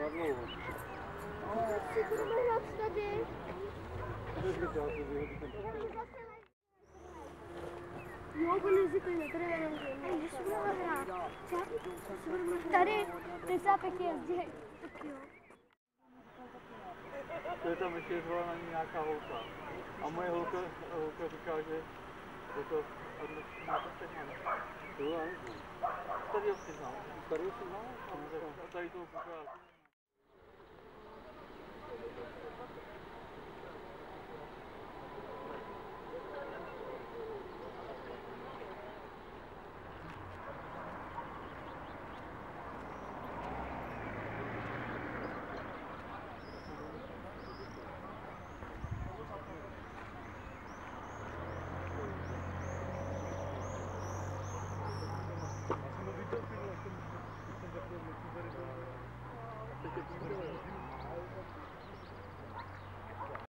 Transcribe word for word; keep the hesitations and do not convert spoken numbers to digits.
na dlouho. Ale si budeme hrát tady. Jo, vylezi tady na tréninku. A když budeme hrát? Tady, ty zápěch jezdí. Tak jo. To je tam ještě zvala na ní nějaká holka. A moje holka, holka říká, že je to odlišná to sehnat. To já nevím. Tady ho si znal. Tady ho si znal? A tady toho pokrát. Thank you.